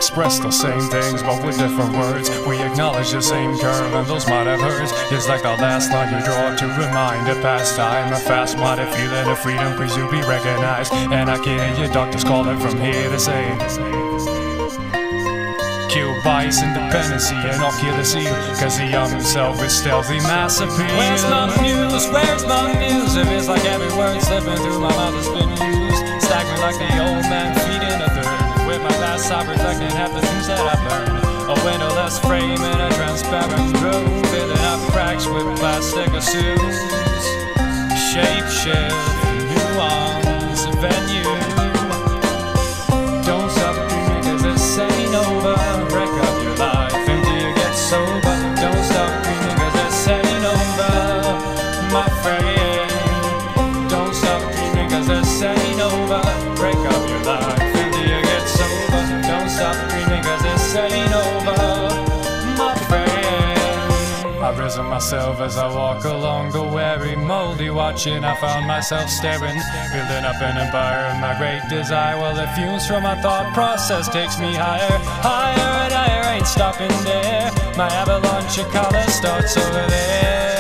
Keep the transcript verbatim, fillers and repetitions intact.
express the same things, but with different words. We acknowledge the same curve, and those might have hurts. It's like the last line you draw to remind a past time. A fast-minded feeling of freedom, please you be recognized. And I can hear your doctors calling from here to say, kill bias, independency, and I'll kill the seal, cause the young himself is stealthy mass appeal. Where's my muse? Where's my muse? If it's like every word slipping through my mouth has been used, staggering like the old man feeding a third. With my past I reflecting half the things that I've learned. A windowless frame in a transparent room, filling up cracks with plastic assumes. Shape shift, nuance, venue. Don't stop dreaming cause this ain't over. Break up your life until you get sober. Don't stop dreaming cause this ain't over, my friend. Don't stop dreaming cause this ain't over. Break up your life until you get sober. Don't stop dreaming cause this ain't over, my friend. I've risen myself as I walk along the weary, moldy watching. I found myself staring, building up an empire of my great desire. Well, the fumes from my thought process takes me higher, higher and higher. Ain't stopping there. My avalanche of color starts over there.